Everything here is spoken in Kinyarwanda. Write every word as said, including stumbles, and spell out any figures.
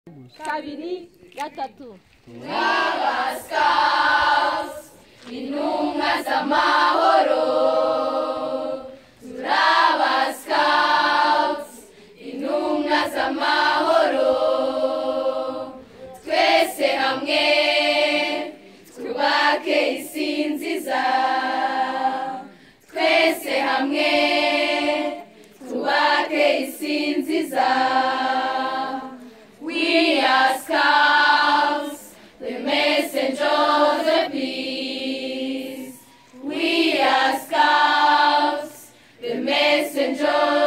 kabiri gatatu. Ngaba Scouts intumwa z'amahoro, turaba Scouts intumwa z'amahoro, twese hamwe twubake isi nziza, twese hamwe twubake isi nziza. We are Scouts, the messengers of peace. We are Scouts, the messengers